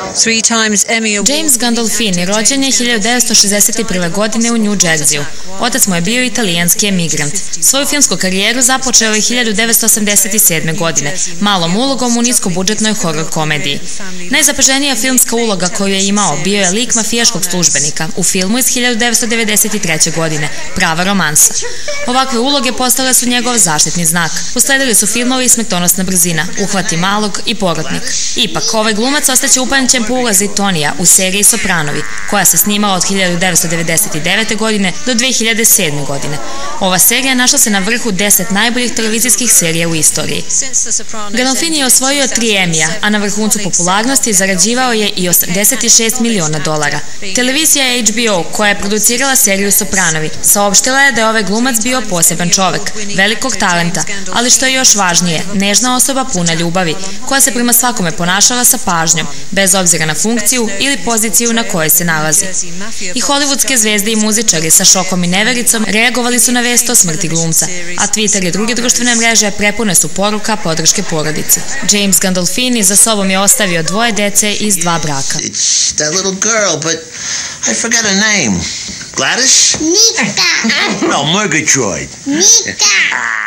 James Gandolfini rođen je 1961. godine u New Jersey-u. Otac mu je bio italijanski emigrant. Svoju filmsku karijeru započeo je 1987. godine, malom ulogom u niskobudžetnoj horor komediji. Najzapaženija filmska uloga koju je imao bio je lik mafijaškog službenika u filmu iz 1993. godine, Prava romansa. Ovakve uloge postale su njegov zaštitni znak. Usledili su filmovi Smrtonosna brzina, Uhvati malog i Porotnik. Ipak, ovaj glumac ostaće upamćen po ulozi Tonija u seriji Sopranovi, koja se snimala od 1999. godine do 2007. godine. Ova serija našla se na vrhu 10 najboljih televizijskih serija u istoriji. Gandolfini je osvojio 3 Emija, a na vrhuncu popularnosti zarađivao je i $86 miliona. Televizija HBO, koja je producirala seriju Sopranovi, saopštila je da je ovaj glumac bio poseban čovek, velikog talenta, ali što je još važnije, nežna osoba puna ljubavi, koja se prema svakome ponašala sa pažnjom, bez obzira na funkciju ili poziciju na kojoj se nalazi. I hollywoodske zvezde i muzičari sa šokom i nevericom reagovali su na vest o smrti glumca, a Twitter i druge društvene mreže prepune su poruka podrške porodici. James Gandolfini za sobom je ostavio 2 dece iz 2 braka. It's that little girl, but I forgot her name. Gladys? Nita. No, Murgatroyd. Nita.